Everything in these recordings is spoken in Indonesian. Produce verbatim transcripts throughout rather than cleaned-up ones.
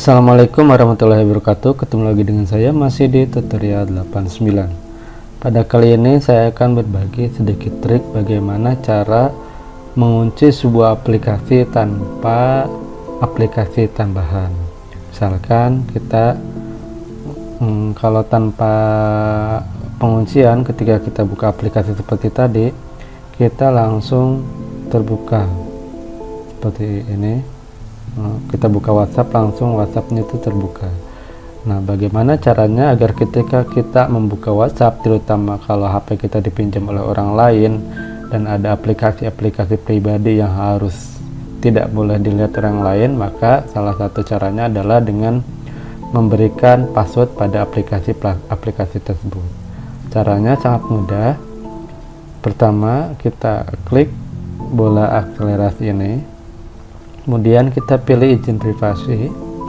Assalamualaikum warahmatullahi wabarakatuh. Ketemu lagi dengan saya masih di tutorial delapan puluh sembilan. Pada kali ini saya akan berbagi sedikit trik bagaimana cara mengunci sebuah aplikasi tanpa aplikasi tambahan. Misalkan kita hmm, kalau tanpa penguncian, ketika kita buka aplikasi seperti tadi, kita langsung terbuka seperti ini. Kita buka WhatsApp, langsung WhatsAppnya itu terbuka. Nah, bagaimana caranya agar ketika kita membuka WhatsApp, terutama kalau H P kita dipinjam oleh orang lain dan ada aplikasi-aplikasi pribadi yang harus tidak boleh dilihat orang lain, maka salah satu caranya adalah dengan memberikan password pada aplikasi-aplikasi tersebut. Caranya sangat mudah. Pertama, kita klik bola akselerasi ini. Kemudian kita pilih izin privasi.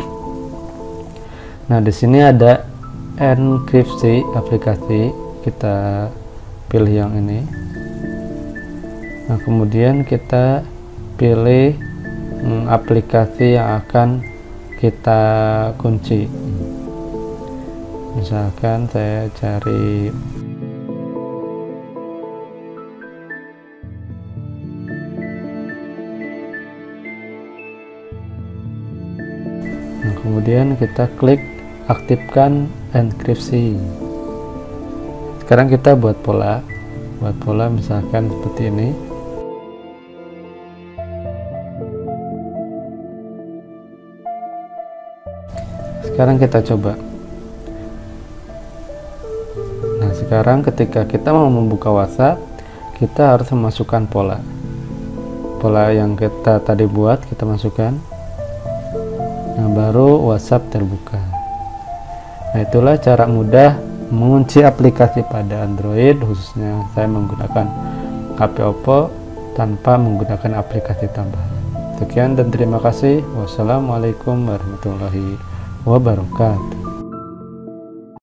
Nah, di sini ada enkripsi aplikasi, kita pilih yang ini. Nah, kemudian kita pilih hmm, aplikasi yang akan kita kunci. Misalkan saya cari Nah, kemudian kita klik aktifkan enkripsi. Sekarang kita buat pola, buat pola misalkan seperti ini. Sekarang kita coba. Nah, sekarang ketika kita mau membuka WhatsApp, kita harus memasukkan pola. Pola yang kita tadi buat, kita masukkan. Nah, baru WhatsApp terbuka. Nah, itulah cara mudah mengunci aplikasi pada Android, khususnya saya menggunakan H P Oppo tanpa menggunakan aplikasi tambahan. Sekian dan terima kasih. Wassalamualaikum warahmatullahi wabarakatuh.